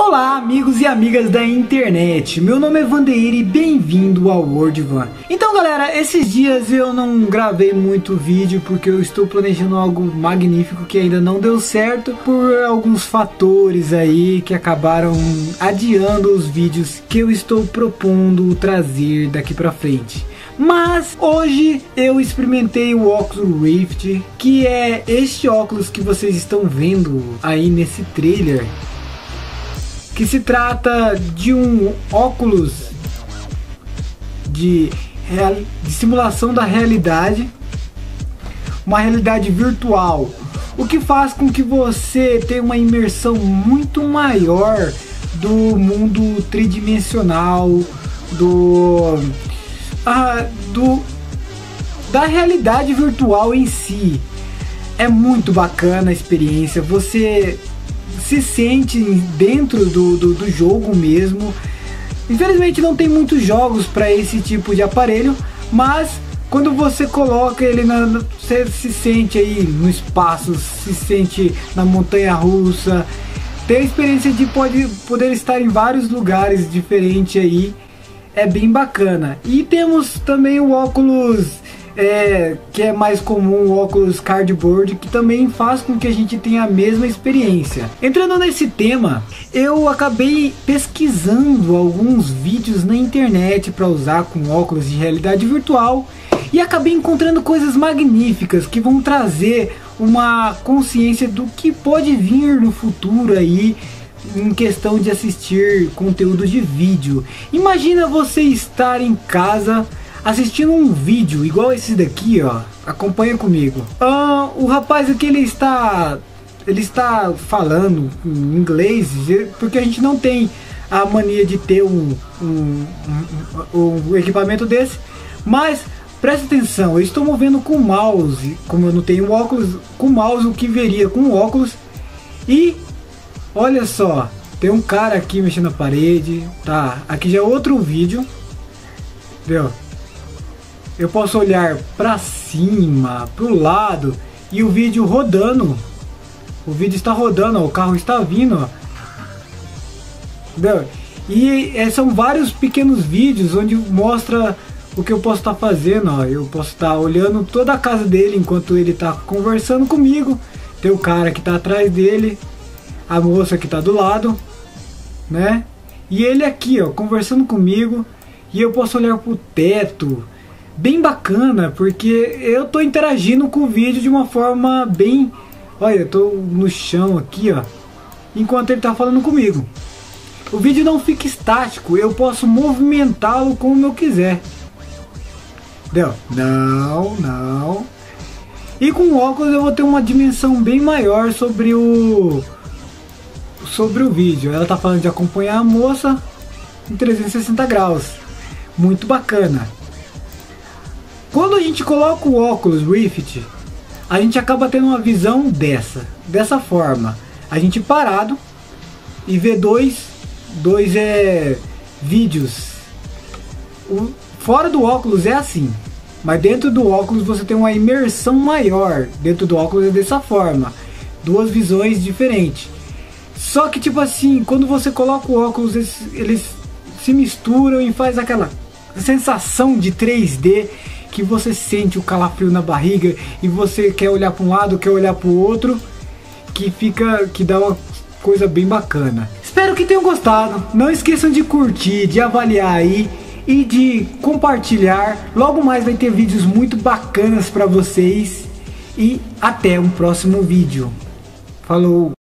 Olá amigos e amigas da internet, meu nome é Vandeir e bem-vindo ao World Van. Então galera, esses dias eu não gravei muito vídeo porque eu estou planejando algo magnífico que ainda não deu certo por alguns fatores aí que acabaram adiando os vídeos que eu estou propondo trazer daqui pra frente. Mas hoje eu experimentei o Oculus Rift, que é este óculos que vocês estão vendo aí nesse trailer, que se trata de um óculos de simulação da realidade, uma realidade virtual, o que faz com que você tenha uma imersão muito maior do mundo tridimensional, da realidade virtual em si. É muito bacana a experiência, você se sente dentro do jogo mesmo. Infelizmente não tem muitos jogos para esse tipo de aparelho, mas quando você coloca ele você se sente aí no espaço, se sente na montanha russa, tem a experiência de poder estar em vários lugares diferentes aí, é bem bacana. E temos também o óculos que é mais comum, o óculos cardboard, que também faz com que a gente tenha a mesma experiência. Entrando nesse tema, eu acabei pesquisando alguns vídeos na internet para usar com óculos de realidade virtual e acabei encontrando coisas magníficas que vão trazer uma consciência do que pode vir no futuro aí em questão de assistir conteúdo de vídeo. Imagina você estar em casa assistindo um vídeo igual esse daqui, ó. Acompanha comigo. O rapaz aqui ele está falando em inglês, porque a gente não tem a mania de ter um equipamento desse. Mas presta atenção, eu estou movendo com o mouse, como eu não tenho óculos, com o mouse o que veria com o óculos. E olha só, tem um cara aqui mexendo na parede, tá? Aqui já é outro vídeo, viu? Eu posso olhar para cima, para o lado e o vídeo rodando. O vídeo está rodando, ó, o carro está vindo, ó. Entendeu? E são vários pequenos vídeos onde mostra o que eu posso estar fazendo, ó. Eu posso estar olhando toda a casa dele enquanto ele está conversando comigo. Tem o cara que está atrás dele, a moça que está do lado, né? E ele aqui, ó, conversando comigo. E eu posso olhar para o teto. Bem bacana, porque eu tô interagindo com o vídeo de uma forma bem... Olha, eu tô no chão aqui, ó, enquanto ele tá falando comigo. O vídeo não fica estático, eu posso movimentá-lo como eu quiser. Entendeu? Não. E com o óculos eu vou ter uma dimensão bem maior sobre o vídeo. Ela tá falando de acompanhar a moça em 360 graus. Muito bacana. Quando a gente coloca o Oculus Rift, a gente acaba tendo uma visão dessa forma. A gente parado e vê dois vídeos. Fora do óculos é assim, mas dentro do óculos você tem uma imersão maior. Dentro do óculos é dessa forma, duas visões diferentes. Só que tipo assim, quando você coloca o óculos, eles se misturam e faz aquela sensação de 3D, que você sente o calafrio na barriga e você quer olhar para um lado, quer olhar para o outro, que dá uma coisa bem bacana. Espero que tenham gostado. Não esqueçam de curtir, de avaliar aí e de compartilhar. Logo mais vai ter vídeos muito bacanas para vocês e até um próximo vídeo. Falou!